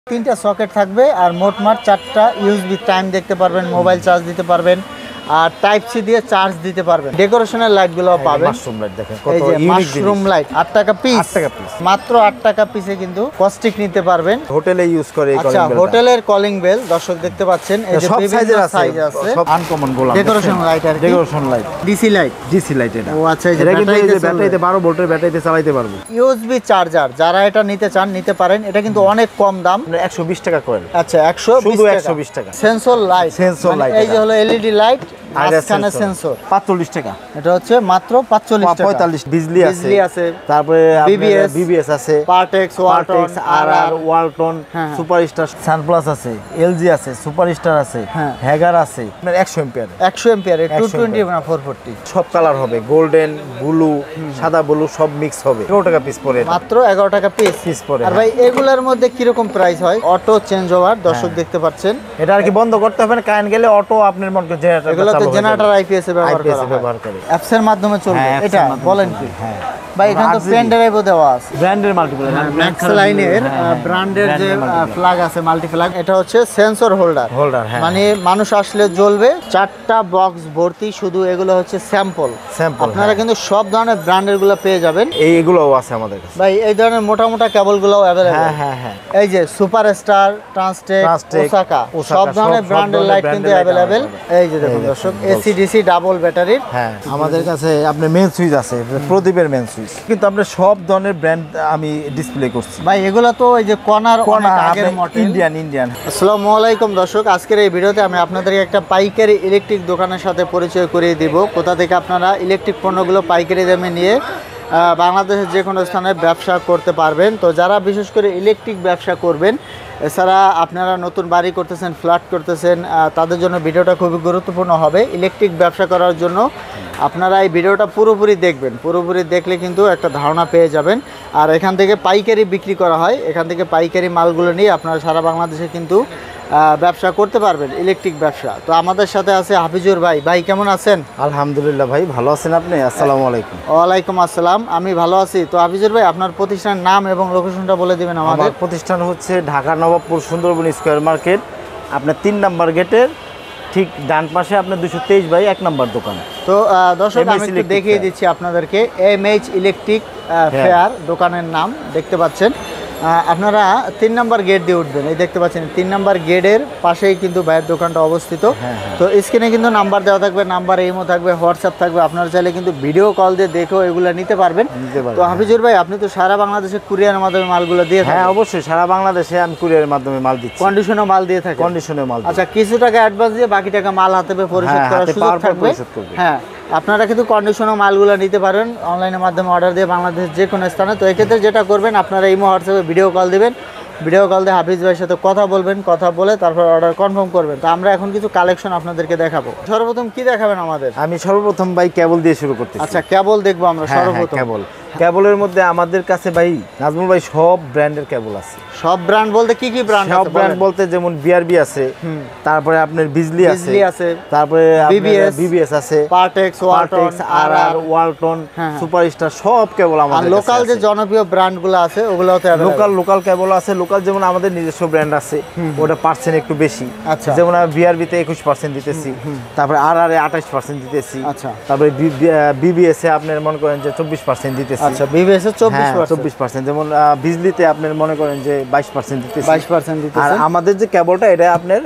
তিনটা সকেট থাকবে আর মোটমাট 4টা ইউএসবি টাইম দেখতে পারবেন, মোবাইল চার্জ দিতে পারবেন আর টাইপ সি দিয়ে চার্জ দিতে পারবেন। ডেকোরেশনের লাইটগুলো পাবেন। মাশরুম লাইট দেখেন কত এই যে ইউনিক মাশরুম লাইট 8 টাকা পিস। 8 টাকা পিস, মাত্র 8 টাকা পিসে কিন্তু কস্টিক নিতে পারবেন। হোটেলে ইউজ করে এই আচ্ছা, কলিং বেল। হোটেলের কলিং বেল দর্শক দেখতে পাচ্ছেন। এই যে সব সাইজের সাইজ আছে, সব আনকমন গোলাপ। ডেকোরেশন লাইট আর decoration light, DC light. DC light এটা। ও আচ্ছা, এই যে এটা কিন্তু এই যে ব্যাটারিতে ব্যাটারিতে 12 ভোল্টের ব্যাটারিতে চালাতে পারবো। ইউএসবি চার্জার যারা এটা নিতে চান নিতে পারেন। এটা কিন্তু অনেক কম দাম, 120 টাকা কয়েল। আচ্ছা 120 শুধু টাকা। 120 টাকা। সেন্সর লাইট, সেন্সর লাইট এই যে হলো এলইডি লাইট, মাঝখানে সেন্সর। 45 টাকা। এটা হচ্ছে মাত্র 45 টাকা। 45 বিজলি আছে, তারপরে বিবিএস আছে, পার্টেক্স, ওয়ালটন, আরআর, ওয়ালটন, হ্যাঁ। সুপারস্টার, সানপ্লাস আছে, এলজি আছে, সুপারস্টার আছে, হ্যাঁ। হ্যাগার আছে। 100 এম্পিয়ার, 100 এম্পিয়ার 220 না 440। সব কালার হবে, গোল্ডেন, ব্লু, সাদা ব্লু সব মিক্স হবে। 11 টাকা পিস পড়ে, মাত্র 11 টাকা পিস পড়ে। আর ভাই এগুলোর মধ্যে কি রকম প্রাইস হয়? অটো চেঞ্জ ওভার দর্শক দেখতে পাচ্ছেন। এটা আর কি বন্ধ করতে হবে না, কারেন্ট গেলে অটো আপনার মনকে জেনারেটর, এগুলোতে জেনারেটর আইপিএস এ ব্যবহার করে অ্যাপস এর মাধ্যমে চলবে। এটা বলেন কি? হ্যাঁ ভাই এখানে তো পেন ড্রাইভও দেওয়া আছে, ব্র্যান্ডের মাল্টিপল, ম্যাক্স লাইনের ব্র্যান্ডের যে ফ্ল্যাগ আছে, মাল্টি ফ্ল্যাগ। এটা হচ্ছে সেন্সর হোল্ডার, হ্যাঁ। মানে মানুষ আসলে জ্বলবে। 4টা বক্স ভর্তি, শুধু এগুলো হচ্ছে স্যাম্পল। আপনারা কিন্তু সব ধরনের ব্র্যান্ডের গুলো পেয়ে যাবেন। এইগুলোও আছে আমাদের কাছে ভাই এই ধরনের মোটা মোটা কেবল গুলোও अवेलेबल। হ্যাঁ। এই যে সুপারস্টার, ট্রান্সটেক, ওসাকা সব ধরনের ব্র্যান্ডের লাইট কিন্তু अवेलेबल। এই যে দেখুন দর্শক, এসি ডিসি ডাবল ব্যাটারির। হ্যাঁ, আমাদের কাছে আপনার মেন সুইচ আছে, প্রদীপের মেন সুইচ। কিন্তু আপনার সব ধরনের ব্র্যান্ড আমি ডিসপ্লে করছি ভাই এগুলো তো এই যে কর্নার আগের মডেল, ইন্ডিয়ান। আসসালামু আলাইকুম দর্শক, আজকের এই ভিডিওতে আমি আপনাদেরকে একটা পাইকারি ইলেকট্রিক দোকানের সাথে পরিচয় করিয়ে দিব। কোথা থেকে আপনারা ইলেকট্রিক পণ্যগুলো পাইকারি দামে নিয়ে বাংলাদেশের যে কোনো স্থানে ব্যবসা করতে পারবেন। তো যারা বিশেষ করে ইলেকট্রিক ব্যবসা করবেন, এছাড়া আপনারা নতুন বাড়ি করতেছেন, ফ্ল্যাট করতেছেন, তাদের জন্য ভিডিওটা খুবই গুরুত্বপূর্ণ হবে। ইলেকট্রিক ব্যবসা করার জন্য আপনারা এই ভিডিওটা পুরোপুরি দেখবেন। পুরোপুরি দেখলে কিন্তু একটা ধারণা পেয়ে যাবেন। আর এখান থেকে পাইকারি বিক্রি করা হয়, এখান থেকে পাইকারি মালগুলো নিয়ে আপনারা সারা বাংলাদেশে কিন্তু ব্যবসা করতে পারবেন, ইলেকট্রিক ব্যবসা। তো আমাদের সাথে আছে হাফিজুর ভাই। ভাই কেমন আছেন? আলহামদুলিল্লাহ ভাই, ভালো আছেন আপনি? আসসালামু আলাইকুম। ওয়ালাইকুম আসসালাম, আমি ভালো আছি। তো হাফিজুর ভাই, আপনার প্রতিষ্ঠানের নাম এবং লোকেশনটা বলে দিবেন আমাদের। আমার প্রতিষ্ঠান হচ্ছে ঢাকা নবাবপুর সুন্দরবন স্কয়ার মার্কেট, আপনার 3 নাম্বার গেটের ঠিক ডান পাশে আপনার 223/1 নাম্বার দোকান। তো দর্শক আমি একটু দেখিয়ে দিচ্ছি আপনাদেরকে, এমএইচ ইলেকট্রিক ফেয়ার দোকানের নাম দেখতে পাচ্ছেন। আপনারা 3 নাম্বার গেট দিয়ে উঠবেন, এই দেখতে পাচ্ছেন 3 নাম্বার গেটের পাশেই কিন্তু ভাইয়ের দোকানটা অবস্থিত। তো স্ক্রিনে কিন্তু নাম্বার দেওয়া থাকবে, নাম্বার ইমো থাকবে, হোয়াটসঅ্যাপ থাকবে। আপনারা চাইলে কিন্তু ভিডিও কল দিয়ে দেখেও এগুলো নিতে পারবেন। তো হাফিজুর ভাই, আপনি তো সারা বাংলাদেশে কুরিয়ারের মাধ্যমে মালগুলো দিয়ে থাকেন? হ্যাঁ অবশ্যই, সারা বাংলাদেশে আমি কুরিয়ারের মাধ্যমে মাল দিচ্ছি। কন্ডিশনে মাল দিয়ে থাকেন? কন্ডিশনে মাল। আচ্ছা, কিছু টাকা অ্যাডভান্স দিয়ে বাকি টাকা মাল হাতে পেয়ে পরিশোধ করার সুযোগ থাকবে। হ্যাঁ, আপনারা কিন্তু কন্ডিশনে মালগুলো নিতে পারেন অনলাইনের মাধ্যমে অর্ডার দিয়ে বাংলাদেশের যে কোনো স্থানে। তো এক্ষেত্রে যেটা করবেন, আপনারা ইমো হোয়াটসঅ্যাপে ভিডিও কল দিবেন, ভিডিও কল দিয়ে হাফিজ ভাইয়ের সাথে কথা বলবেন, কথা বলে তারপর অর্ডার কনফার্ম করবেন। তো আমরা এখন কিছু কালেকশন আপনাদেরকে দেখাবো। সর্বপ্রথম কি দেখাবেন আমাদের? আমি সর্বপ্রথম ভাই কেবল দিয়ে শুরু করতেছি। আচ্ছা, কেবল দেখবো আমরা সর্বপ্রথম। কেবলের মধ্যে আমাদের কাছে ভাই নাজমুল ভাই সব ব্র্যান্ডের কেবল আছে। সব ব্র্যান্ড বলতে কি কি ব্র্যান্ড? সব ব্র্যান্ড বলতে যেমন বিআরবি আছে, তারপরে আপনার বিজলি আছে, তারপরে বিবিএস আছে, পার্টেক্স, ওয়ালটন, আরআর, ওয়ালটন, সুপারস্টার সব কেবল আমাদের। আর লোকাল যে জনপ্রিয় ব্র্যান্ডগুলো আছে ওগুলোতে লোকাল কেবল আছে। লোকাল যেমন আমাদের নিজস্ব ব্র্যান্ড আছে, ওটা পার্সেন্ট একটু বেশি। আচ্ছা, যেমন আমি বিআরবিতে 21% দিতেছি, তারপরে আরআর এ 28% দিতেছি। আচ্ছা, তারপরে বিবিএস এ আপনার মনে করেন যে 24% দিতেছি। আচ্ছা, বিবিএস এ 24%। যেমন বিজলিতে আপনার মনে করেন যে 22% দিতেছি। 22% দিতেছি। আর আমাদের যে কেবলটা এটা আপনার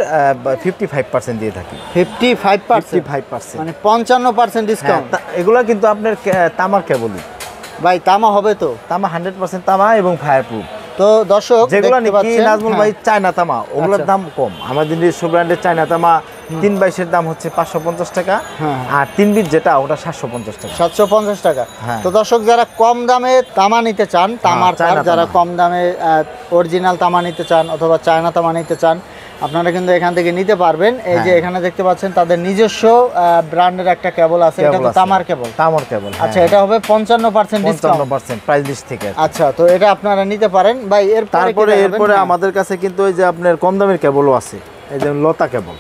55% দিয়ে থাকি। 55% মানে 55% ডিসকাউন্ট। এগুলা কিন্তু আপনার তামার কেবলই ভাই। তামা হবে তো? তামা 100% তামা এবং ফায়ারপ্রুফ। তো দর্শক যেগুলো নাকি নাজমুল ভাই চায়না তামা, ওগুলোর দাম কম। আমাদের নিজস্ব ব্র্যান্ডের চায়না তামা 3/22 এর দাম হচ্ছে 550 টাকা, আর 3 যেটা ওটা 750 টাকা। 750 টাকা। তো দর্শক, যারা কম দামে তামা নিতে চান, তামার তার, যারা কম দামে অরিজিনাল তামা নিতে চান অথবা চায়না তামা নিতে চান, আপনারা কিন্তু এখান থেকে নিতে পারবেন। এই যে এখানে দেখতে পাচ্ছেন তাদের নিজস্ব ব্র্যান্ডের একটা কেবল আছে, এটা তো তামার কেবল। আচ্ছা, এটা হবে 55% ডিসকাউন্ট, 55% প্রাইস লিস্ট থেকে। আচ্ছা, তো এটা আপনারা নিতে পারেন ভাই। এরপরে আমাদের কাছে কিন্তু ওই যে আপনার কম দামের কেবলও আছে, এই যে লতা কেবল।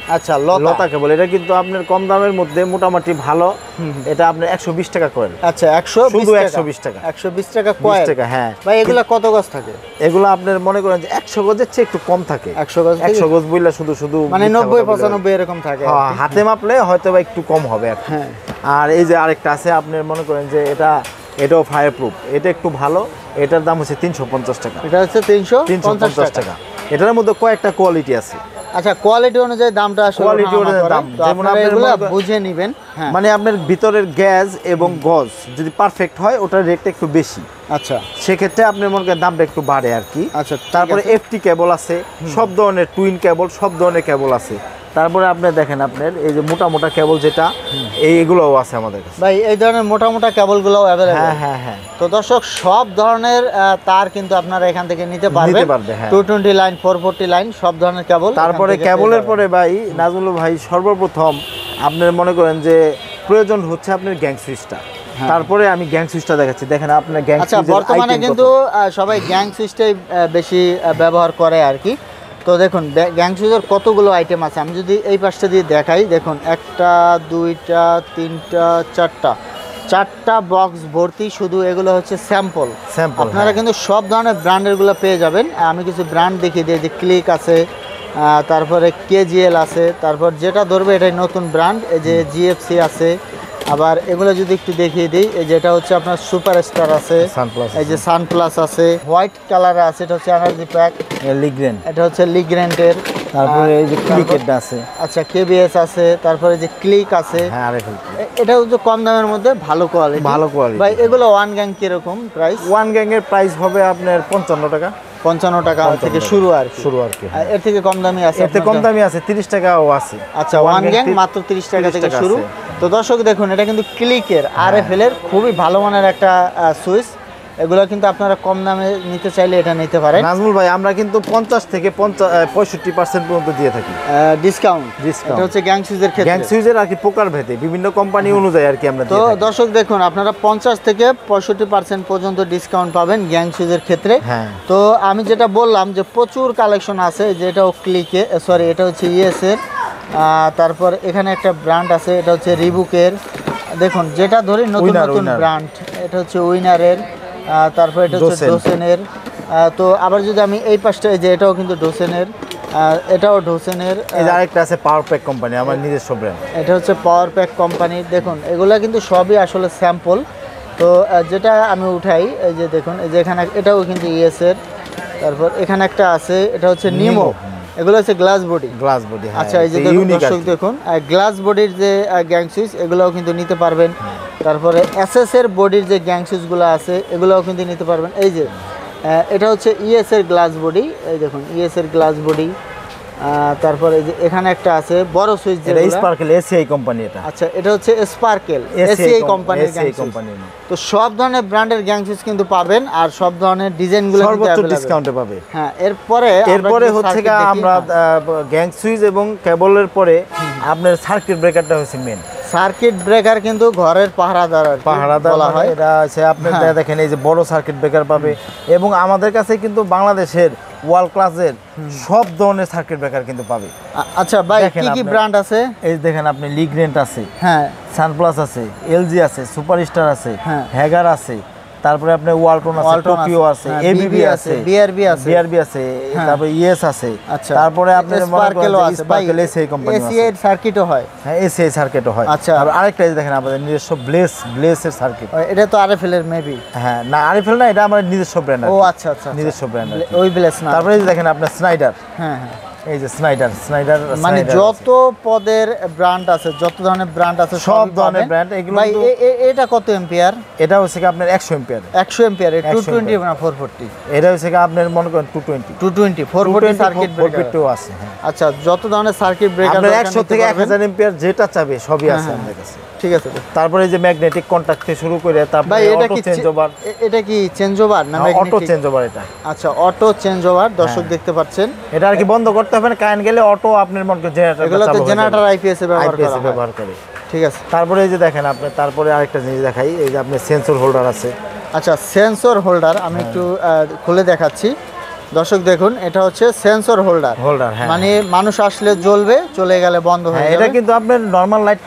আচ্ছা লতা কেবল, এটা কিন্তু আপনার কম দামের মধ্যে মোটামুটি ভালো। এটা আপনার 120 টাকা কয়েল। আচ্ছা 120 টাকা 120 টাকা কয়েল টাকা। হ্যাঁ ভাই এগুলা কত গজ থাকে? এগুলো আপনার মনে করেন যে 100 গজের চেয়ে একটু কম থাকে। 100 গজ 100 গজ বইলা শুধু শুধু মানে 90 95 এরকম থাকে। হ্যাঁ হাতে মাপলে হয়তো বা একটু কম হবে। হ্যাঁ আর এই যে আরেকটা আছে আপনার মনে করেন যে এটাও ফায়ার প্রুফ, এটা একটু ভালো। এটার দাম হচ্ছে 350 টাকা। এটা হচ্ছে 350 টাকা। এটার মধ্যে কয়েকটা কোয়ালিটি আছে। আচ্ছা কোয়ালিটি অনুযায়ী দামটা আসলে কোয়ালিটি অনুযায়ী দাম, যেমন এগুলো বুঝে নেবেন। হ্যাঁ মানে আপনার ভিতরের গ্যাস এবং গজ যদি পারফেক্ট হয় ওটার রেটটা একটু বেশি। আচ্ছা সেক্ষেত্রে আপনার মনে করেন দামটা একটু বাড়ে আর কি। আচ্ছা তারপরে এফটি কেবল আছে, সব ধরনের টুইন কেবল, সব ধরনের কেবল আছে। তারপরে আপনি দেখেন আপনার এই যে মোটা মোটা কেবল যেটা এইগুলোও আছে আমাদের কাছে ভাই। এই ধরনের মোটা মোটা কেবলগুলোও অ্যাভেলেবল। হ্যাঁ হ্যাঁ হ্যাঁ। তো দর্শক সব ধরনের তার কিন্তু আপনারা এখান থেকে নিতে পারবে। হ্যাঁ 220 লাইন 440 লাইন সব ধরনের কেবল। তারপরে কেবলের পরে ভাই নাজমুল ভাই সর্বপ্রথম আপনার মনে করেন যে প্রয়োজন হচ্ছে আপনার গ্যাং সুইচটা। তারপরে আমি গ্যাং সুইচটা দেখাচ্ছি, দেখেন আপনার গ্যাং সুইচ। আচ্ছা বর্তমানে কিন্তু সবাই গ্যাং সুইচটাই বেশি ব্যবহার করে আর কি। তো দেখুন গ্যাং সুইচের কতগুলো আইটেম আছে, আমি যদি এই পাশটা দিয়ে দেখাই, দেখুন 1টা 2টা 3টা 4টা বক্স ভর্তি শুধু এগুলো হচ্ছে স্যাম্পল। আপনারা কিন্তু সব ধরনের ব্র্যান্ডেরগুলো পেয়ে যাবেন। আমি কিছু ব্র্যান্ড দেখিয়ে দিই, যে ক্লিক আছে, তারপরে কেজিএল আছে, তারপর যেটা ধরবে এটাই নতুন ব্র্যান্ড। এই যে জিএফসি আছে, আবার এগুলো যদি একটু দেখিয়ে দিই, এই যেটা হচ্ছে আপনার সুপারস্টার আছে, এই যে সানপ্লাস আছে, হোয়াইট কালার আছে, এটা হচ্ছে এনার্জি প্যাক লিগ্রেন্ট, এটা হচ্ছে লিগ্রেন্টের। তারপরে এই যে ক্লিকেরটা আছে, আচ্ছা কেবিএস আছে, তারপরে যে ক্লিক আছে। হ্যাঁ এটা হচ্ছে কম দামের মধ্যে ভালো কোয়ালিটি। ভাই এগুলো ওয়ান গ্যাং কিরকম প্রাইস? ওয়ান গ্যাং এর প্রাইস হবে আপনার 55 টাকা। 55 টাকা থেকে শুরু আর কি। এর থেকে কম দামি আছে? এর থেকে কম দামি আছে 30 টাকাও আছে। আচ্ছা ওয়ান গ্যাং মাত্র 30 টাকা থেকে শুরু। তো দর্শক দেখুন এটা কিন্তু ক্লিকের আরএফএল এর খুবই ভালো মানের একটা সুইচ। এগুলো কিন্তু আপনারা কম দামে নিতে চাইলে এটা নিতে পারেন। নাজমুল ভাই আমরা কিন্তু 50 থেকে 65% পর্যন্ত দিয়ে থাকি ডিসকাউন্ট। এটা হচ্ছে গ্যাং সুইচের ক্ষেত্রে। গ্যাং সুইচের আর কি প্রকার ভেদে বিভিন্ন কোম্পানি অনুযায়ী আর কি আমরা তো দর্শক দেখুন আপনারা 50 থেকে 65% পর্যন্ত ডিসকাউন্ট পাবেন গ্যাং সুইচের ক্ষেত্রে। হ্যাঁ তো আমি যেটা বললাম যে প্রচুর কালেকশন আছে, যেটাও ক্লিকে সরি এটা হচ্ছে ইএস এর। তারপর এখানে একটা ব্র্যান্ড আছে, এটা হচ্ছে রিবুকের। দেখুন যেটা ধরি নতুন নতুন ব্র্যান্ড, এটা হচ্ছে উইনারের। তারপর এটা হচ্ছে ডোসেনের। তো আবার যদি আমি এই পাশটা, এই যে এটাও কিন্তু ডোসেনের, এটাও ডোসেনের। এই আরেকটা আছে পাওয়ার প্যাক কোম্পানি, আমার নিজস্ব ব্র্যান্ড। এটা হচ্ছে পাওয়ার প্যাক কোম্পানি। দেখুন এগুলা কিন্তু সবই আসলে স্যাম্পল। তো যেটা আমি উঠাই, এই যে দেখুন এই যে এখানে এটাও কিন্তু ইএস এর। তারপর এখানে একটা আছে, এটা হচ্ছে নিমো। এগুলো হচ্ছে গ্লাস বডি। আচ্ছা এই যে দর্শক দেখুন গ্লাস বডির যে গ্যাং সুইচ এগুলোও কিন্তু নিতে পারবেন। তারপরে এসএস এর বডির যে গ্যাং সুইচগুলো আছে এগুলোও কিন্তু নিতে পারবেন। এই যে এটা হচ্ছে ইএস এর গ্লাস বডি, এই দেখুন ইএস এর গ্লাস বডি। তারপরে এই যে এখানে একটা আছে বড় সুইচ, যেটা স্পার্কেল এসিআই কোম্পানি। এটা আচ্ছা এটা হচ্ছে স্পার্কেল এসিআই কোম্পানির গ্যাং সুইচ। তো সব ধরনের ব্র্যান্ডের গ্যাং সুইচ কিন্তু পাবেন, আর সব ধরনের ডিজাইনগুলো কিন্তু সর্বোচ্চ ডিসকাউন্টে পাবে। হ্যাঁ এরপরে হচ্ছে আমরা গ্যাং সুইচ এবং কেবলের পরে আপনার সার্কিট ব্রেকারটা হচ্ছে মেন। সার্কিট ব্রেকার কিন্তু ঘরের পাহারাদার বলা হয়। এটা আছে আপনার দেখেন এই যে বড় সার্কিট ব্রেকার পাবে, এবং আমাদের কাছে কিন্তু বাংলাদেশের ওয়ার্ল্ড ক্লাসের সব ধরনের সার্কিট ব্রেকার কিন্তু পাবে। আচ্ছা ভাই কি কি ব্র্যান্ড আছে? এই দেখেন আপনি লিগ্রেন্ট আছে, হ্যাঁ সানপ্লাস আছে, এলজি আছে, সুপারস্টার আছে, হ্যাগার আছে, তারপরে আপনার ওয়ালটন আছে, টোকিও আছে, এবিবি আছে, বিআরবি আছে, তারপরে ইএস আছে। আচ্ছা তারপরে আপনার স্পার্কেলও আছে, স্পার্কেল এসিআই কোম্পানি আছে, এসিআই এর সার্কিটও হয়। হ্যাঁ এসিআই সার্কিটও হয়। আচ্ছা আর আরেকটা দেখেন আমাদের নিজস্ব ব্লেস এর সার্কিট। এটা তো আরএফএল এর মেবি। হ্যাঁ না আরএফএল না, এটা আমার নিজস্ব ব্র্যান্ড। ও আচ্ছা আচ্ছা নিজস্ব ব্র্যান্ড ওই ব্লেস না। তারপরে দেখেন আপনার স্নাইডার। হ্যাঁ হ্যাঁ এই যে স্নাইডার মানে যত পদের ব্র্যান্ড আছে, যত ধরনের ব্র্যান্ড আছে সব ধরনের ব্র্যান্ড। এগুলো ভাই এটা কত এম্পিয়ার? এটা হচ্ছে কি আপনার 100 এম্পিয়ার। 100 এম্পিয়ার 220 না 440? এটা হচ্ছে কি আপনার মনে করেন 220 440 সার্কিট ব্রেকার আছে। হ্যাঁ আচ্ছা যত ধরনের সার্কিট ব্রেকার আপনার 100 থেকে 1000 এম্পিয়ার যেটা চাবে সবই আছে আমাদের কাছে। ঠিক আছে। তারপরে এই যে ম্যাগনেটিক কন্টাক্ট থেকে শুরু করে তারপরে অটো চেঞ্জ ওভার। এটা কি চেঞ্জ ওভার না ম্যাগনেটিক? অটো চেঞ্জ ওভার এটা। আচ্ছা অটো চেঞ্জ ওভার দর্শক দেখতে পাচ্ছেন। এটা আর কি বন্ধ করতে হবে না, কারেন্ট গেলে অটো আপনার মনে করেন জেনারেটর, এগুলোতে জেনারেটর আইপিএস এ ব্যবহার করে। ঠিক আছে। তারপরে এই যে দেখেন আপনি, তারপরে আরেকটা জিনিস দেখাই, এই যে আপনার সেন্সর হোল্ডার আছে। আচ্ছা সেন্সর হোল্ডার আমি একটু খুলে দেখাচ্ছি। দর্শক দেখুন, এটা হচ্ছে সেন্সর হোল্ডার। হোল্ডার, হ্যাঁ, মানে মানুষ আসলে জ্বলবে, চলে গেলে বন্ধ হয়ে হ্যাঁ, যাবে। এটা কিন্তু আপনার নরমাল লাইট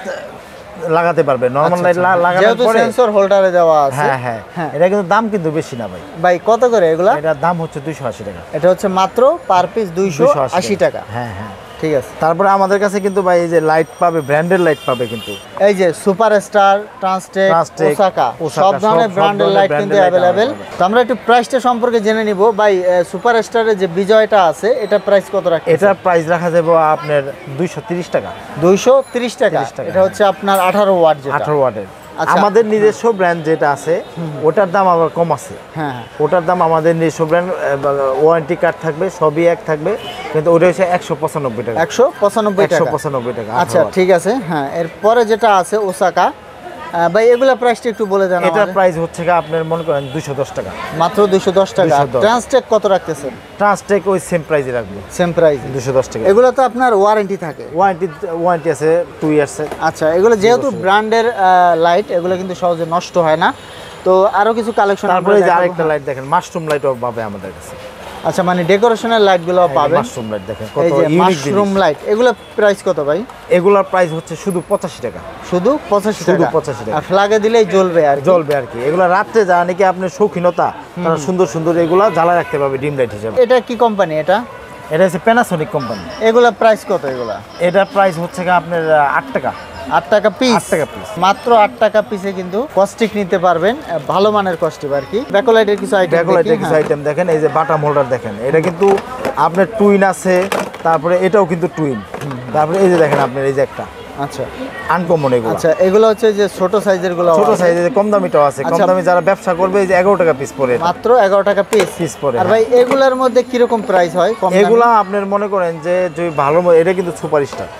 লাগাতে পারবে, নরমাল লাইট লাগানোর যেহেতু পরে সেন্সর হোল্ডারে দেওয়া আছে। হ্যাঁ হ্যাঁ হ্যাঁ, এটা কিন্তু দাম কিন্তু বেশি না ভাই। ভাই কত করে এগুলা? এটার দাম হচ্ছে 280 টাকা। এটা হচ্ছে মাত্র পার পিস 280 টাকা। হ্যাঁ হ্যাঁ, ঠিক আছে। তারপরে আমাদের কাছে কিন্তু ভাই এই যে লাইট পাবে, ব্র্যান্ডের লাইট পাবে কিন্তু। এই যে সুপারস্টার, ট্রান্সটেক, ওসাকা সব ধরনের ব্র্যান্ডের লাইট কিন্তু অ্যাভেলেবেল। তো আমরা একটু প্রাইসটা সম্পর্কে জেনে নিব। ভাই সুপারস্টারের যে বিজয়টা আছে, এটা প্রাইস কত রাখছেন? এটার প্রাইস রাখা যাবে আপনার 230 টাকা। 230 টাকা। এটা হচ্ছে আপনার 18 ওয়াট যেটা। 18 ওয়াটের। আচ্ছা। আমাদের নিজস্ব ব্র্যান্ড যেটা আছে ওটার দাম আবার কম আছে। হ্যাঁ হ্যাঁ, ওটার দাম আমাদের নিজস্ব ব্র্যান্ড, ওয়ারেন্টি কার্ড থাকবে, সবই এক থাকবে, কিন্তু ওটা হচ্ছে 195 টাকা। 195 টাকা। 195 টাকা। আচ্ছা ঠিক আছে। হ্যাঁ, এরপরে যেটা আছে ওসাকা, ভাই এগুলা প্রাইসটা একটু বলে দেন। এটার প্রাইস হচ্ছে কি আপনার মনে করেন 210 টাকা। মাত্র 210 টাকা। 210 ট্রান্সটেক কত রাখতেছেন? ট্রান্সটেক ওই সেম প্রাইসে রাখবো, সেম প্রাইস 210 টাকা। এগুলো তো আপনার ওয়ারেন্টি থাকে? ওয়ারেন্টি আছে 2 ইয়ার্সের। আচ্ছা, এগুলো যেহেতু ব্র্যান্ডের লাইট, এগুলো কিন্তু সহজে নষ্ট হয় না। তো আরো কিছু কালেকশন। তারপরে যে আরেকটা লাইট দেখেন, মাশরুম লাইটও পাবে আমাদের কাছে। আচ্ছা, মানে ডেকোরেশনের লাইটগুলো পাবেন। মাশরুম লাইট দেখেন এই কত যে ইউনিক মাশরুম লাইট, এগুলো প্রাইস কত ভাই? এগুলোর প্রাইস হচ্ছে শুধু 85 টাকা। শুধু 85 শুধু টাকা। 85 টাকা। আর ফ্ল্যাগে দিলেই জ্বলবে আর কি। জ্বলবে আর কি। এগুলো রাত্রে যা নাকি আপনার শৌখিনতা, তারা সুন্দর সুন্দর এগুলা জ্বালা রাখতে পারবে ডিম লাইট হিসেবে। এটা কি কোম্পানি এটা? এটা হচ্ছে প্যানাসোনিক কোম্পানি। এগুলা প্রাইস কত এগুলা? এটার প্রাইস হচ্ছে কি আপনার 8 টাকা। 8 টাকা পিস। 8 টাকা পিস। মাত্র 8 টাকা পিসে কিন্তু কস্টিক নিতে পারবেন, ভালো মানের কস্টিক আর কি। ব্যাকলাইটের কিছু আইটেম ব্যাকলাইটের কিছু আইটেম দেখেন, এই যে বাটাম হোল্ডার দেখেন, এটা কিন্তু আপনার টুইন আছে, তারপরে এটাও কিন্তু টুইন। তারপরে এই যে দেখেন আপনার এই যে একটা আচ্ছা আনকমন এগুলো। আচ্ছা, এগুলো হচ্ছে যে ছোট সাইজের গুলো। ছোট সাইজের কম দামিটাও আছে। কম আচ্ছা। দামি যারা ব্যবসা করবে এই যে 11 টাকা পিস পড়ে। মাত্র 11 টাকা পিস। পিস পড়ে। আর ভাই এগুলার মধ্যে কি রকম প্রাইস হয়? কম দামি? এগুলা আপনার মনে করেন যে যদি ভালো, এটা কিন্তু সুপারস্টার।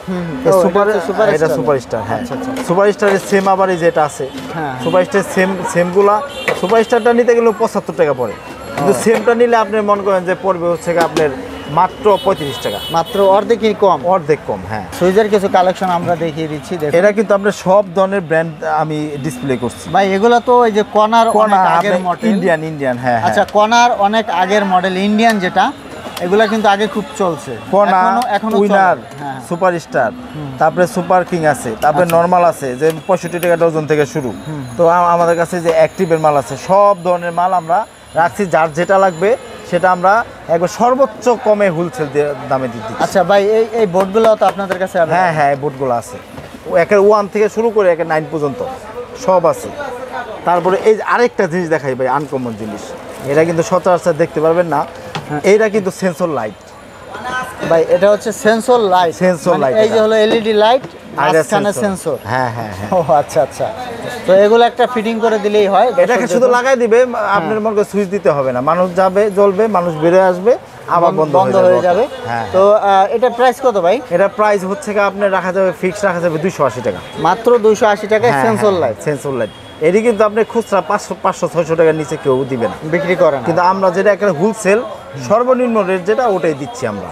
এটা সুপারস্টার। হ্যাঁ, সুপারস্টারের সেম আবার এই যেটা আছে, হ্যাঁ। সুপারস্টার সেমগুলা। সুপারস্টারটা নিতে গেলে 75 টাকা পড়ে, কিন্তু সেমটা নিলে আপনি মনে করেন যে পড়বে হচ্ছে আপনার মাত্র 35 টাকা। মাত্র অর্ধেকই কম। অর্ধেক কম। হ্যাঁ, সুইজের কিছু কালেকশন আমরা দেখিয়ে দিচ্ছি। দেখুন এটা কিন্তু আপনার সব ধরনের ব্র্যান্ড আমি ডিসপ্লে করছি। ভাই এগুলো তো এই যে কর্নার অনেক আগের মডেল। ইন্ডিয়ান। হ্যাঁ, আচ্ছা, কর্নার অনেক আগের মডেল ইন্ডিয়ান যেটা, এগুলা কিন্তু আগে খুব চলছে। এখনো উইনার, সুপারস্টার, তারপরে সুপার কিং আছে, তারপরে নরমাল আছে যে 65 টাকা ডজন থেকে শুরু। তো আমাদের কাছে যে অ্যাক্টিভের মাল আছে, সব ধরনের মাল আমরা রাখছি। যার যেটা লাগবে সেটা আমরা একবার সর্বোচ্চ কমে হোলসেল দামে দিচ্ছি। আচ্ছা ভাই, এই বোর্ডগুলো তো আপনাদের কাছে available? হ্যাঁ হ্যাঁ, এই বোর্ডগুলো আছে, একের 1 থেকে শুরু করে একের 9 পর্যন্ত সব আছে। তারপরে এই আরেকটা জিনিস দেখাই ভাই, আনকমন জিনিস, এটা কিন্তু সচরাচর দেখতে পারবেন না। এইটা কিন্তু সেন্সর লাইট ভাই। এটা হচ্ছে সেন্সর লাইট। Sensor light. এই যে হলো এলইডি লাইট, মাঝখানে সেন্সর। হ্যাঁ হ্যাঁ হ্যাঁ। ও আচ্ছা আচ্ছা। তো এগুলো একটা ফিটিং করে দিলেই হয়। এটাকে শুধু লাগাই দিবে, আপনার মনে করে সুইচ দিতে হবে না। মানুষ যাবে, জ্বলবে, মানুষ বেরিয়ে আসবে, আবার বন্ধ হয়ে যাবে। হ্যাঁ। তো এটা প্রাইস কত ভাই? এটা প্রাইস হচ্ছে কি আপনার রাখা যাবে, ফিক্স রাখা যাবে 280 টাকা। মাত্র 280 টাকায় সেন্সর লাইট। সেন্সর লাইট এটি কিন্তু আপনি খুচরা 500-600 টাকার নিচে কেউ দিবে না, বিক্রি করে না। কিন্তু আমরা যেটা একটা হোলসেল সর্বনিম্ন রেট যেটা ওটাই দিচ্ছি আমরা।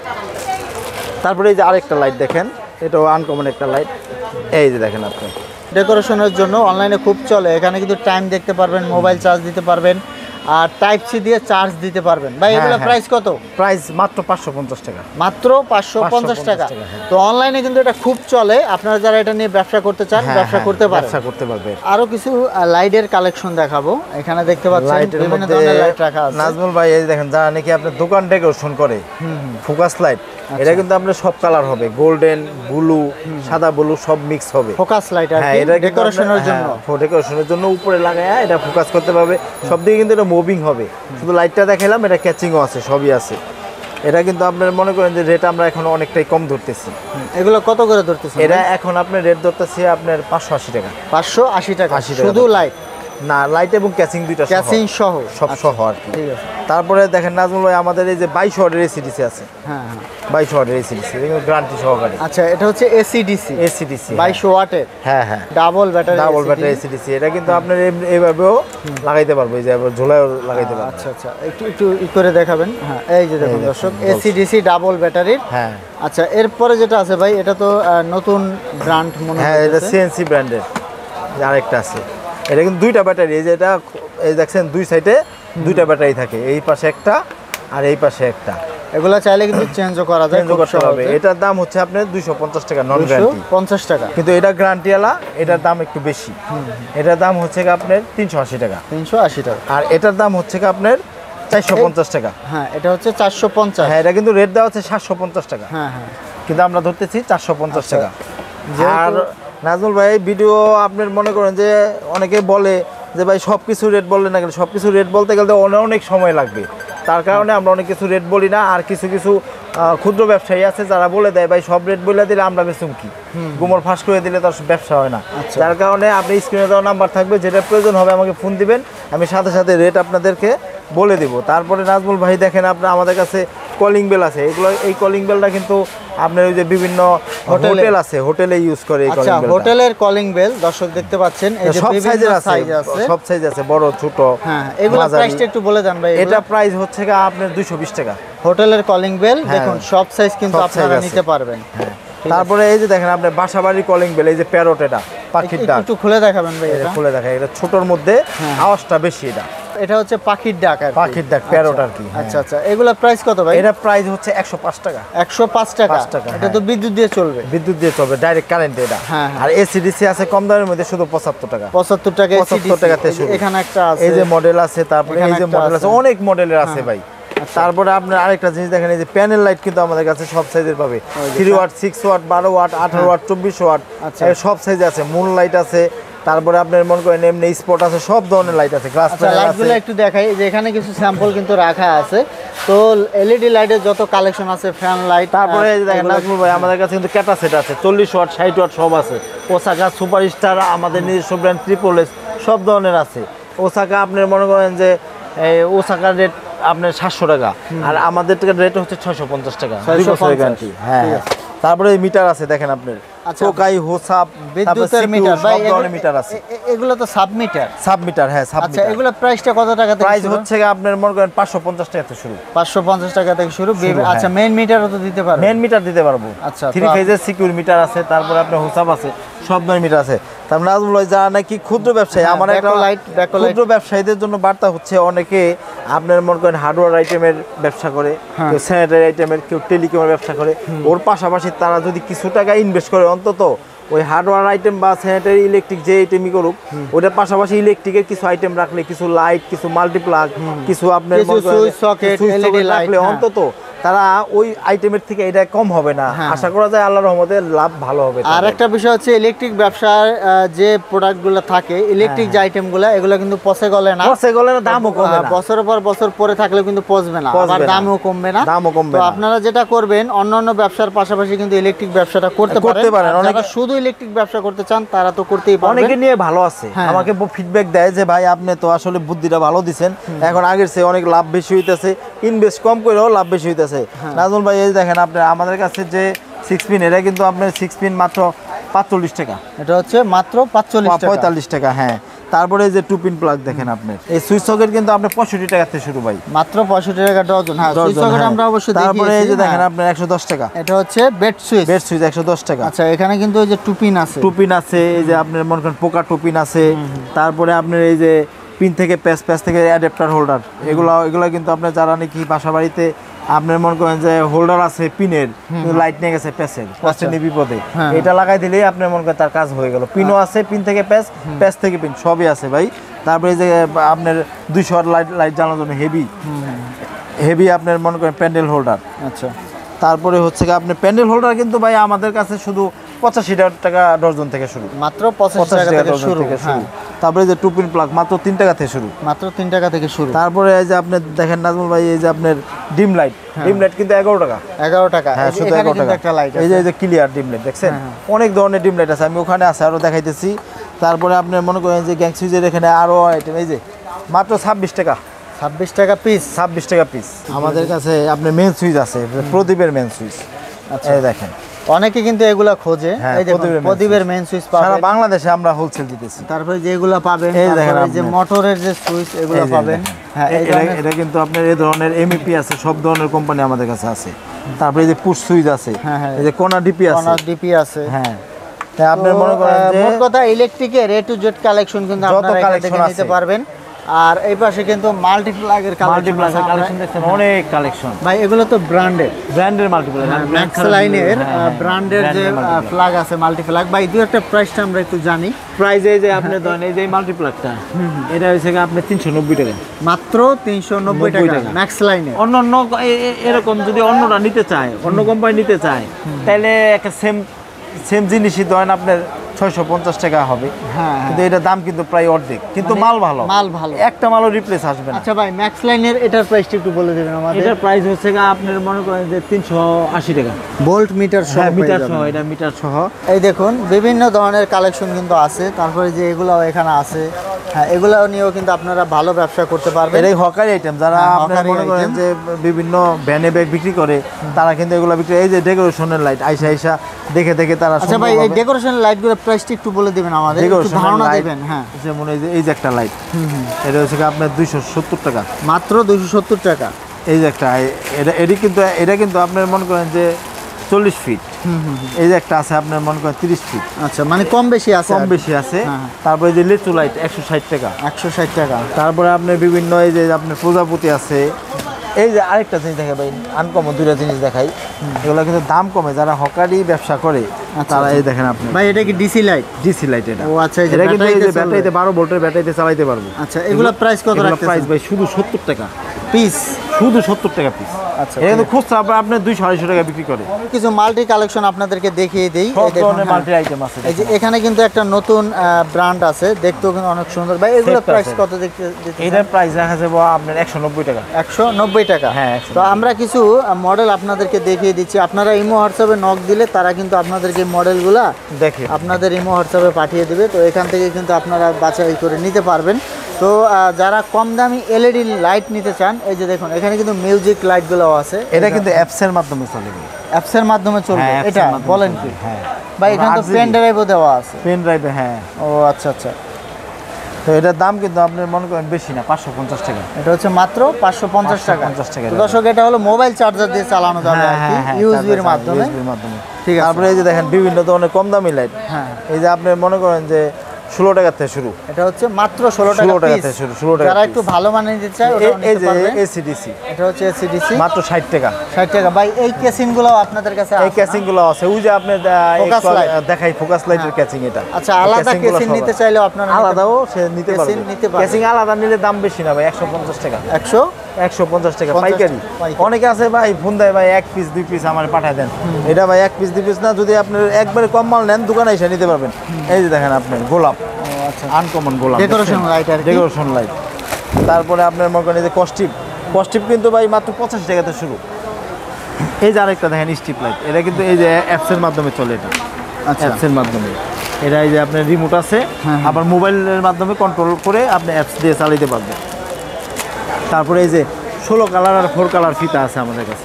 তারপরে এই যে আরেকটা লাইট দেখেন, এটাও আনকমন একটা লাইট। এই যে দেখেন আপনি, ডেকোরেশনের জন্য অনলাইনে খুব চলে। এখানে কিন্তু টাইম দেখতে পারবেন, মোবাইল চার্জ দিতে পারবেন, আর টাইপ সি দিয়ে চার্জ দিতে পারবেন। ভাই এগুলো প্রাইস কত? প্রাইস মাত্র 550 টাকা। মাত্র 550 টাকা। হ্যাঁ। তো অনলাইনে কিন্তু এটা খুব চলে। আপনারা যারা এটা নিয়ে ব্যবসা করতে চান, ব্যবসা করতে পারেন। ব্যবসা করতে পারবে। আরো কিছু লাইটের কালেকশন দেখাবো। এখানে দেখতে পাচ্ছেন বিভিন্ন ধরনের লাইট রাখা আছে। নাজমুল ভাই এই দেখেন, যারা নাকি আপনার দোকান ডেকোরেশন করে, ফোকাস লাইট, এটা কিন্তু আপনার সব কালার হবে, গোল্ডেন, ব্লু, সাদা ব্লু সব মিক্স হবে। ফোকাস লাইট আর হ্যাঁ, কি এটা ডেকোরেশনের জন্য। ডেকোরেশনের জন্য উপরে লাগায় এটা ফোকাস করতে পারবে। সব দিকে কিন্তু এটা মুভিং হবে। শুধু লাইটটা দেখাইলাম, এটা ক্যাচিংও আছে, সবই আছে। এটা কিন্তু আপনার মনে করেন যে রেট আমরা এখন অনেকটাই কম ধরতেছি। এগুলো কত করে ধরতেছেন? এটা এখন আপনার রেট ধরতেছি আপনার 580 টাকা। 580 টাকা 80 টাকা শুধু লাইট? না, লাইট এবং ক্যাচিং দুইটা সহ। ক্যাচিং সহ সব সহ আর কি। ঠিক আছে। তারপরে দেখেন নাজমুল ভাই, আমাদের এই যে 22 ওয়াটের এসিডিসি আছে। হ্যাঁ হ্যাঁ। 22 ওয়াটের এসিডিসি, এগুলো গ্যারান্টি সহকারে। আচ্ছা, এটা হচ্ছে এসিডিসি। এসিডিসি 22 ওয়াটের। হ্যাঁ হ্যাঁ, double battery. Double battery AC DC. এটা কিন্তু আপনার এইভাবেও লাগাইতে পারবো, এই যে ঝোলায়ও লাগাইতে পারবো। আচ্ছা আচ্ছা, একটু করে দেখাবেন। হ্যাঁ, এই যে দেখুন দর্শক, এসিডিসি ডাবল ব্যাটারির। হ্যাঁ। আচ্ছা, এরপরে যেটা আছে ভাই, এটা তো নতুন ব্র্যান্ড মনে হয়। হ্যাঁ, এটা সিএনসি ব্র্যান্ডের আরেকটা আছে। এটা কিন্তু দুইটা ব্যাটারি, এই যে এটা, এই দেখছেন দুই সাইডে দুইটা ব্যাটারি থাকে, এই পাশে একটা, আর এই পাশে একটা। এগুলা চাইলে কিন্তু চেঞ্জও করা যায়, চেঞ্জ করতে হবে। এটার দাম হচ্ছে আপনার 250 টাকা, নন গ্যারান্টি 250 টাকা। কিন্তু এটা গ্যারান্টি ওয়ালা, এটার দাম একটু বেশি। এটার দাম হচ্ছে কি আপনার 380 টাকা। 380 টাকা। আর এটার দাম হচ্ছে কি আপনার 450 টাকা। হ্যাঁ, এটা হচ্ছে 450। হ্যাঁ, এটা কিন্তু রেট দেওয়া হচ্ছে 750 টাকা। হ্যাঁ হ্যাঁ, কিন্তু আমরা ধরতেছি 450 টাকা। যেহেতু- আর নাজমুল ভাই, ভিডিও আপনার মনে করেন যে অনেকে বলে যে ভাই সব কিছু রেট বললেন না কেন, সব কিছু রেট বলতে গেলে তো অনেক সময় লাগবে। তার কারণে আমরা অনেক কিছু রেট বলি না। আর কিছু কিছু ক্ষুদ্র ব্যবসায়ী আছে যারা বলে দেয় ভাই সব রেট বলে দিলে আমরা বেচুম কি, গোমর ফাঁস করে দিলে তার ব্যবসা হয় না। যার কারণে আপনি স্ক্রিনে দেওয়া নাম্বার থাকবে, যেটা প্রয়োজন হবে আমাকে ফোন দিবেন, আমি সাথে সাথে রেট আপনাদেরকে বলে দিব। তারপরে নাজমুল ভাই দেখেন, আপনার আমাদের কাছে কলিং বেল আছে। এই কলিং বেলটা কিন্তু আপনার ওই যে বিভিন্ন হোটেল আছে, হোটেলে ইউজ করে এই কলিং বেলটা। হোটেলের কলিং বেল দর্শক দেখতে পাচ্ছেন, এই যে সব সাইজের আছে, সাইজ আছে, সব সাইজ আছে, বড় ছোট। হ্যাঁ, এগুলা প্রাইসটা একটু বলে দেন ভাই। এটা প্রাইস হচ্ছে আপনার 220 টাকা। হোটেলের কলিং বেল দেখুন, সব সাইজ কিন্তু আপনারা নিতে পারবেন। হ্যাঁ, তারপরে এই যে দেখেন আপনার বাসাবাড়ি কলিং বেল, এই যে প্যারট, এটা পাখির ডাক। একটু খুলে দেখাবেন ভাই। এটা খুলে দেখা, এটা ছোটর মধ্যে আওয়াজটা বেশি। এটা হচ্ছে পাখির ডাক আর কি। পাখির ডাক, প্যারট আর কি। আচ্ছা আচ্ছা, এগুলা প্রাইস কত ভাই? এটা প্রাইস হচ্ছে 105 টাকা। 105 টাকা। 5 টাকা, এটা তো বিদ্যুৎ দিয়ে চলবে। বিদ্যুৎ দিয়ে চলবে, ডাইরেক্ট কারেন্টে এটা। হ্যাঁ, আর এসিডিসি আছে কম দামের মধ্যে, শুধু 75 টাকা। 75 টাকা 75 টাকাতে শুরু। এখানে একটা আছে, এই যে মডেল আছে, তারপরে এই যে মডেল আছে, অনেক মডেলের আছে ভাই। তারপরে আপনার আরেকটা জিনিস দেখেন, এই যে প্যানেল লাইট কিন্তু আমাদের কাছে সব সাইজের পাবে। 3 watt, 6 watt, 12 watt, 18 watt, 24 watt, সব সাইজ আছে। মুন লাইট আছে, তারপরে আপনার মনে করেন এমনি স্পট আছে, সব ধরনের লাইট আছে। গ্লাস প্যানেল আছে। লাইটগুলো একটু দেখাই, যে এখানে কিছু স্যাম্পল কিন্তু রাখা আছে। তো এলইডি লাইটের যত কালেকশন আছে, ফ্যান লাইট। তারপরে এই যে দেখেন নাজমুল ভাই, আমাদের কাছে কিন্তু ক্যাটা সেট আছে, 40 ওয়াট, 60 ওয়াট সব আছে। ওসাকা, সুপারস্টার, আমাদের নিজস্ব ব্র্যান্ড ট্রিপল এস, সব ধরনের আছে। ওসাকা আপনার মনে করেন যে ওসাকার রেট আপনার 700 টাকা, আর আমাদের রেট হচ্ছে 650 টাকা। 2 বছরের গ্যারান্টি। হ্যাঁ, তারপরে মিটার আছে দেখেন আপনার, টোকাই, হোসাপ, বিদ্যুতের মিটার ভাই, সব ধরনের মিটার আছে। এগুলো তো সাব মিটার। সাব মিটার, হ্যাঁ সাব আচ্ছা, মিটার। এগুলো প্রাইসটা কত টাকা থেকে? প্রাইস হচ্ছে আপনার মনে করেন 550 টাকা থেকে শুরু। 550 টাকা থেকে শুরু। আচ্ছা, মেইন মিটারও তো দিতে পারবেন? মেইন মিটার দিতে পারবো। আচ্ছা, 3 ফেজের সিকিউর মিটার আছে, তারপরে আপনার হোসাপ আছে, সব ধরনের মিটার আছে। তার নাজমুল ভাই, যারা নাকি ক্ষুদ্র ব্যবসায়ী, আমার একটা ক্ষুদ্র ব্যবসায়ীদের জন্য বার্তা হচ্ছে, অনেকে আপনার মনে করেন হার্ডওয়্যার আইটেমের ব্যবসা করে, কেউ স্যানিটারি আইটেমের, কেউ টেলিকমের ব্যবসা করে। ওর পাশাপাশি তারা যদি কিছু টাকা ইনভেস্ট করে, অন্তত ওই হার্ডওয়্যার আইটেম বা স্যানিটারি ইলেকট্রিক যে আইটেমই করুক, ওটার পাশাপাশি ইলেকট্রিকের কিছু আইটেম রাখলে, কিছু লাইট, কিছু মাল্টিপ্লাগ, কিছু আপনার সুইচ সকেট, এলইডি লাইট রাখলে অন্তত তারা ওই আইটেমের থেকে এটা কম হবে না। আশা করা যায় আল্লাহর রহমতে লাভ ভালো হবে। আর একটা বিষয় হচ্ছে, ইলেকট্রিক ব্যবসার যে প্রোডাক্টগুলো থাকে, ইলেকট্রিক যে আইটেমগুলো, এগুলো কিন্তু পচে গলে না, দামও কমবে না। বছরের পর বছর পরে থাকলেও কিন্তু পচবে না, আবার দামও কমবে না। তো আপনারা যেটা করবেন, অন্যান্য ব্যবসার পাশাপাশি কিন্তু ইলেকট্রিক ব্যবসাটা করতে পারেন। যারা শুধু ইলেকট্রিক ব্যবসা করতে চান, তারা তো করতেই পারবেন। অনেকে নিয়ে ভালো আছে, আমাকে ফিডব্যাক দেয় যে ভাই আপনি তো আসলে বুদ্ধিটা ভালো দিছেন, এখন আগের চেয়ে অনেক লাভ বেশি হইতেছে, ইনভেস্ট কম করেও লাভ বেশি হইতেছে। নাজমুল ভাই, এই দেখেন আপনার আমাদের কাছে যে 6 পিন, এটা কিন্তু আপনার 6 পিন মাত্র 45 টাকা। এটা হচ্ছে মাত্র 45 টাকা। হ্যাঁ, তারপরে এই যে 2 পিন প্লাগ দেখেন আপনার, এই সুইচ সকেট কিন্তু আপনার 65 টাকা থেকে শুরু ভাই, মাত্র 65 টাকা ডজন। হ্যাঁ, সুইচ সকেট আমরা অবশ্যই দেখিয়েছি। তারপরে এই যে দেখেন আপনার 110 টাকা। এটা হচ্ছে বেড সুইচ 110 টাকা। আচ্ছা, এখানে কিন্তু এই যে 2 পিন আছে, 2 পিন আছে, এই যে আপনার মনে করেন পোকা 2 পিন আছে। তারপরে আপনার এই যে পিন থেকে প্যাচ থেকে অ্যাডাপ্টার হোল্ডার, এগুলো কিন্তু আপনার যারা নাকি বাসা বাড়িতে আপনার মনে করেন যে হোল্ডার আছে পিনের, লাইট নিয়ে গেছে প্যাচের, কষ্টে বিপদে, এটা লাগাই দিলেই আপনার মনে করেন তার কাজ হয়ে গেল। পিনও আছে, পিন থেকে প্যাচ, প্যাচ থেকে পিন, সবই আছে ভাই। তারপরে যে আপনার 200 ওয়াট লাইট জ্বালানোর জন্য হেভি আপনার মনে করেন প্যান্ডেল হোল্ডার। আচ্ছা, তারপরে হচ্ছে কি আপনার প্যান্ডেল হোল্ডার কিন্তু ভাই আমাদের কাছে শুধু 85 টাকা ডজন থেকে শুরু, মাত্র 85 টাকা থেকে শুরু। তারপরে যে 2 পিন প্লাগ মাত্র 3 টাকা থেকে শুরু, মাত্র 3 টাকা থেকে শুরু। তারপরে এই যে আপনি দেখেন নাজমুল ভাই, এই যে আপনার ডিম লাইট কিন্তু 11 টাকা। 11 টাকা। হ্যাঁ, শুধু 11 টাকা একটা লাইট। এই যে ক্লিয়ার ডিম লাইট দেখছেন, অনেক ধরনের ডিম লাইট আছে, আমি ওখানে আছে আরো দেখাইতেছি। তারপরে আপনি মনে করেন যে গ্যাং সুইচের এখানে আরো আইটেম, এই যে মাত্র 26 টাকা। 26 টাকা পিস। 26 টাকা পিস। আমাদের কাছে আপনার মেন সুইচ আছে, প্রদীপের মেন সুইচ। আচ্ছা, এই দেখেন অনেকে কিন্তু এগুলা খোঁজে, এই যে প্রদীপের মেইন সুইচ পাবেন সারা বাংলাদেশে আমরা হোলসেল দিতেছি। তারপরে যেগুলো পাবেন, তারপরে এই যে মোটরের যে সুইচ, এগুলো পাবেন। হ্যাঁ, এটা কিন্তু আপনার এই ধরনের এমইপি আছে, সব ধরনের কোম্পানি আমাদের কাছে আছে। তারপরে এই যে পুশ সুইচ আছে, এই যে কোনা ডিপি আছে, হ্যাঁ। তাই আপনি মনে করেন যে মোট কথা ইলেকট্রিকের A to Z কালেকশন কিন্তু আপনারা এখান থেকে নিতে পারবেন। আর এই পাশে কিন্তু মাল্টিপ্লাগের কালেকশন দেখছেন, অনেক কালেকশন ভাই। এগুলো তো ব্র্যান্ডের মাল্টিপ্লাগ, ম্যাক্স লাইনের ব্র্যান্ডের যে ফ্ল্যাগ আছে মাল্টিপ্লাগ। ভাই দুই একটা প্রাইসটা আমরা একটু জানি। প্রাইস এই যে আপনি ধরেন এই যে মাল্টিপ্লাগটা, এটা হচ্ছে আপনি 390 টাকা, মাত্র 390 টাকা ম্যাক্স লাইনের। অন্য এরকম যদি অন্যরা নিতে চায়, অন্য কোম্পানি নিতে চায়, তাহলে একটা সেম জিনিসই ধরেন আপনার 650 টাকা হবে। হ্যাঁ, কিন্তু এটার দাম কিন্তু প্রায় অর্ধেক, কিন্তু মাল ভালো, একটা মালও রিপ্লেস আসবে না। আচ্ছা ভাই, ম্যাক্স লাইনের এটার প্রাইসটা একটু বলে দেবেন আমাদের। এটার প্রাইস হচ্ছে আপনার মনে করেন যে 380 টাকা, ভোল্ট মিটার সহ। মিটার সহ, এটা মিটার সহ। এই দেখুন বিভিন্ন ধরনের কালেকশন কিন্তু আছে। তারপরে যে এগুলাও এখানে আছে, হ্যাঁ এগুলাও নিয়েও কিন্তু আপনারা ভালো ব্যবসা করতে পারবেন। এটাই হকারি আইটেম, যারা আপনারা মনে করেন যে বিভিন্ন ভ্যানে ব্যাগ বিক্রি করে, তারা কিন্তু এগুলো বিক্রি। এই যে ডেকোরেশনের লাইট আইসা দেখে তারা। আচ্ছা ভাই, এই ডেকোরেশনের লাইটগুলোর প্রাইসটা একটু বলে দিবেন আমাদের, একটু ধারণা দিবেন। হ্যাঁ, যেমন এই যে একটা লাইট, এটা হচ্ছে আপনার 270 টাকা, মাত্র 270 টাকা। এই যে একটা, এটা কিন্তু আপনার মনে করেন যে 40 ফিট। এই যে একটা আছে আপনার মনে করেন 30 ফিট। আচ্ছা, মানে কম বেশি আছে। তারপরে যে লিচু লাইট 160 টাকা। 160 টাকা। তারপরে আপনার বিভিন্ন এই যে আপনার প্রজাপতি আছে। এই যে আরেকটা জিনিস দেখে ভাই, আনকমন দুইটা জিনিস দেখাই, এগুলো কিন্তু দাম কমে, যারা হকারি ব্যবসা করে তারা। এই দেখেন আপনি ভাই, এটা কি ডিসি লাইট? ডিসি লাইট এটা। ও আচ্ছা, এটা কিন্তু এই যে ব্যাটারিতে 12 ভোল্টের ব্যাটারিতে চালাতে পারবো। আচ্ছা, এগুলো প্রাইস কত রাখতেছেন? প্রাইস ভাই শুধু 70 টাকা পিস, শুধু 70 টাকা পিস। আচ্ছা, এটা কিন্তু খুচরা আপনি 200-250 টাকা বিক্রি করে। কিছু মাল্টি কালেকশন আপনাদেরকে দেখিয়ে দেই। সব ধরনের মাল্টি আইটেম আছে। এই যে এখানে কিন্তু একটা নতুন ব্র্যান্ড আছে, দেখতেও কিন্তু অনেক সুন্দর। ভাই এগুলো প্রাইস কত দেখতে? এটার প্রাইস দেখা যাবে আপনার 190 টাকা। 190 টাকা। হ্যাঁ। তো আমরা কিছু মডেল আপনাদেরকে দেখিয়ে দিচ্ছি। আপনারা ইমো হোয়াটসঅ্যাপে নক দিলে তারা কিন্তু আপনাদেরকে মডেলগুলা দেখে আপনাদের ইমো হোয়াটসঅ্যাপে পাঠিয়ে দেবে। তো এখান থেকে কিন্তু আপনারা বাছাই করে নিতে পারবেন। তো যারা কম দামি এলইডি লাইট নিতে চান, এই যে দেখুন এখানে কিন্তু মিউজিক লাইটগুলোও আছে। এটা কিন্তু অ্যাপসের মাধ্যমে চলবে। অ্যাপসের মাধ্যমে চলবে এটা? বলেন কি? হ্যাঁ ভাই, এখানে তো পেন ড্রাইভও দেওয়া আছে। পেন ড্রাইভে, হ্যাঁ। ও আচ্ছা আচ্ছা। তো এটার দাম কিন্তু আপনি মনে করেন বেশি না, 550 টাকা। এটা হচ্ছে মাত্র 550 টাকা। দর্শক, এটা হলো মোবাইল চার্জার দিয়ে চালানো যাবে আর কি, ইউএসবির মাধ্যমে। ঠিক আছে। তারপরে এই যে দেখেন বিভিন্ন ধরনের কম দামি লাইট। হ্যাঁ, এই যে আপনি মনে করেন যে 16 টাকা থেকে শুরু। এটা হচ্ছে মাত্র 16 টাকা থেকে শুরু। 16 টাকা। যারা একটু ভালো মানের নিতে চায় ওটা এই নিতে যে পারবে। এসিডিসি, এটা হচ্ছে এসিডিসি, মাত্র 60 টাকা। 60 টাকা। ভাই, এই কেসিংগুলো আপনাদের কাছে এই ক্যাচিং গুলো আছে। ওই যে আপনি দেখাই ফোকাস লাইটের ক্যাচিং এটা। আচ্ছা, আলাদা কেসিং নিতে চাইলেও আপনারা আলাদাও সে নিতে পারবে। ক্যাচিং আলাদা নিলে দাম বেশি না ভাই, 150 টাকা। 150 টাকা পাইকারি। অনেকে আছে ভাই ফোন দেয়, ভাই 1 পিস 2 পিস আমার পাঠায় দেন। এটা ভাই 1 পিস 2 পিস না, যদি আপনি একবারে কম মাল নেন দোকানে এসে নিতে পারবেন। এই যে দেখেন আপনি গোলাপ, আনকমন গোলাপ, ডেকোরেশন লাইট আর কি। Decoration light. তারপরে আপনার মনে করেন যে কস্টিপ কিন্তু ভাই মাত্র 85 টাকাতে শুরু। এই যে আরেকটা দেখেন স্ট্রিপ লাইট, এটা কিন্তু এই যে অ্যাপসের মাধ্যমে চলে। এটা অ্যাপসের মাধ্যমে, এটা এই যে আপনার রিমোট আছে, আবার মোবাইলের মাধ্যমে কন্ট্রোল করে আপনি অ্যাপস দিয়ে চালাতে পারবেন। তারপরে এই যে 16 কালার আর 4 কালার ফিতা আছে আমাদের কাছে।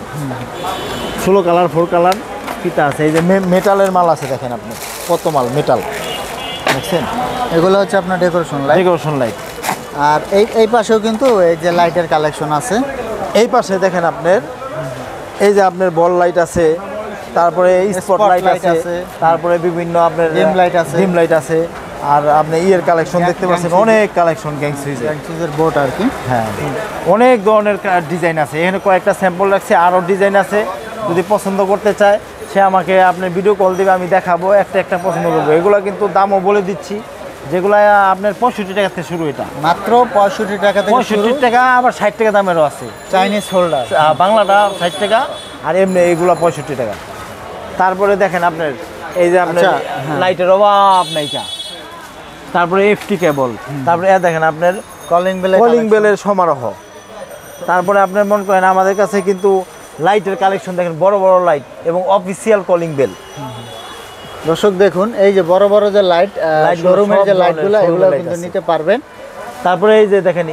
16 কালার 4 কালার ফিতা আছে। এই যে মেটালের মাল আছে, দেখেন আপনি কত মাল মেটাল দেখছেন। এগুলো হচ্ছে আপনার ডেকোরেশন লাইট। আর এই পাশেও কিন্তু এই যে লাইটের কালেকশন আছে। এই পাশে দেখেন আপনার এই যে আপনার বল লাইট আছে, তারপরে স্পট লাইট আছে, তারপরে বিভিন্ন আপনার ডিম লাইট আছে। আর আপনি ইয়ের কালেকশন দেখতে পাচ্ছেন, অনেক কালেকশন গ্যাং সুইচের বোর্ড আর কি। হ্যাঁ, অনেক ধরনের ডিজাইন আছে। এখানে কয়েকটা স্যাম্পল রাখছে, আরও ডিজাইন আছে। যদি পছন্দ করতে চায় সে আমাকে আপনার ভিডিও কল দিবে, আমি দেখাবো, একটা পছন্দ করবো। এগুলো কিন্তু দামও বলে দিচ্ছি, যেগুলো আপনার 65 টাকা থেকে শুরু। এটা মাত্র 65 টাকা থেকে 65 টাকা, আবার 60 টাকা দামেরও আছে। চাইনিজ হোল্ডার বাংলাটা 60 টাকা, আর এমনি এইগুলো 65 টাকা। তারপরে দেখেন আপনার এই যে আপনার লাইটের অভাব নাইকা। তারপরে এফটি কেবল, তারপরে দেখেন আপনার কলিং বেলের সমারোহ। তারপরে আপনার মনে করেন আমাদের কাছে কিন্তু লাইটের কালেকশন দেখেন, বড় বড় লাইট এবং অফিসিয়াল কলিং বেল। দর্শক দেখুন, এই যে বড় বড় যে লাইট শোরুমের যে লাইটগুলো, এগুলো কিন্তু নিতে পারবেন। তারপরে এই যে দেখেন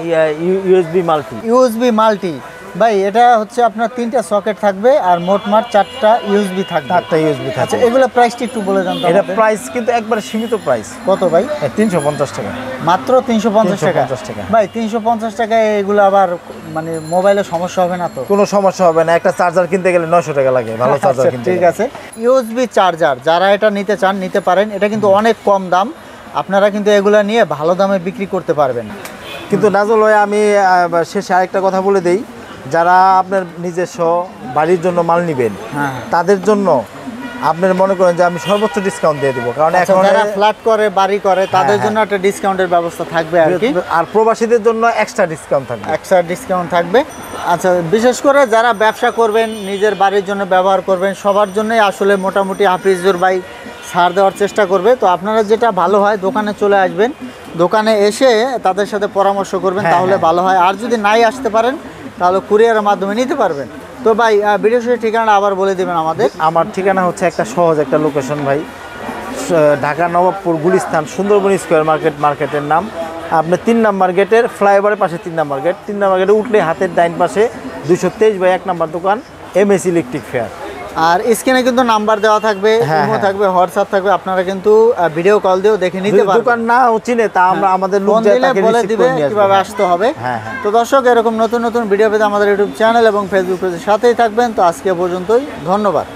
ইউএসবি মাল্টি। ভাই, এটা হচ্ছে আপনার 3টা সকেট থাকবে আর মোট 4টা ইউএসবি থাকবে। আচ্ছা, এগুলো প্রাইসটা একটু বলে দেন তো। এটা প্রাইস কিন্তু একবারে সীমিত প্রাইস। কত ভাই? 350 টাকা। মাত্র 350 টাকা। ভাই, 350 টাকায় এগুলো আবার মানে মোবাইলে সমস্যা হবে না তো? কোনো সমস্যা হবে না। একটা চার্জার কিনতে গেলে 900 টাকা লাগে, ভালো চার্জার কিনতে। ঠিক আছে। ইউএসবি চার্জার যারা এটা নিতে চান নিতে পারেন। এটা কিন্তু অনেক কম দাম, আপনারা কিন্তু এগুলো নিয়ে ভালো দামে বিক্রি করতে পারবেন। কিন্তু নাজল ভাই আমি শেষে আরেকটা কথা বলে দেই, যারা আপনার নিজস্ব বাড়ির জন্য মাল নেবেন হ্যাঁ। তাদের জন্য আপনার মনে করেন যে আমি সর্বোচ্চ ডিসকাউন্ট দিয়ে দেবো, কারণ আচ্ছা, এখন যারা ফ্ল্যাট করে বাড়ি করে তাদের হ্যাঁ। জন্য একটা ডিসকাউন্টের ব্যবস্থা থাকবে আর কি, আর প্রবাসীদের জন্য এক্সট্রা ডিসকাউন্ট থাকবে। এক্সট্রা ডিসকাউন্ট থাকবে। আচ্ছা, বিশেষ করে যারা ব্যবসা করবেন, নিজের বাড়ির জন্য ব্যবহার করবেন, সবার জন্যই আসলে মোটামুটি হাফিজুর ভাই ছাড় দেওয়ার চেষ্টা করবে। তো আপনারা যেটা ভালো হয় দোকানে চলে আসবেন, দোকানে এসে তাদের সাথে পরামর্শ করবেন, হ্যাঁ, তাহলে হ্যাঁ। ভালো হয়। আর যদি নাই আসতে পারেন তাহলে কুরিয়ারের মাধ্যমে নিতে পারবেন। তো ভাই ভিডিও শেষে ঠিকানাটা আবার বলে দেবেন আমাদের। আমার ঠিকানা হচ্ছে একটা সহজ একটা লোকেশন ভাই, ঢাকা নবাবপুর গুলিস্তান সুন্দরবন স্কোয়ার মার্কেটের নাম। আপনি 3 নাম্বার গেটের ফ্লাইওভারের পাশে 3 নাম্বার গেট, 3 নাম্বার গেটে উঠলে হাতের ডাইন পাশে 223/1 নাম্বার দোকান MS ইলেকট্রিক ফেয়ার। আর স্ক্রিনে কিন্তু নাম্বার দেওয়া থাকবে, হ্যাঁ, ইমো হ্যাঁ। থাকবে, হোয়াটসঅ্যাপ থাকবে, আপনারা কিন্তু ভিডিও কল দিয়েও দেখে নিতে যদি পারবেন। দোকান না চিনে তা আমরা আমাদের লোক ফোন যায় দিলে তাকে বলে রিসিভ দিবে করে নিয়ে আসবে। কিভাবে আসতে হবে। হ্যাঁ, হ্যাঁ। তো দর্শক, এরকম নতুন নতুন ভিডিও পেতে আমাদের ইউটিউব চ্যানেল এবং ফেসবুক পেজের সাথেই থাকবেন। তো আজকে পর্যন্তই, ধন্যবাদ।